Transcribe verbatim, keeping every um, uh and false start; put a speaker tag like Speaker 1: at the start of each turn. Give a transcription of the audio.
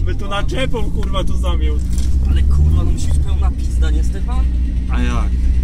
Speaker 1: by tu naczepą kurwa tu zamiósł.
Speaker 2: Ale kurwa, no musi być pełna pizda, nie Stefan?
Speaker 1: A jak?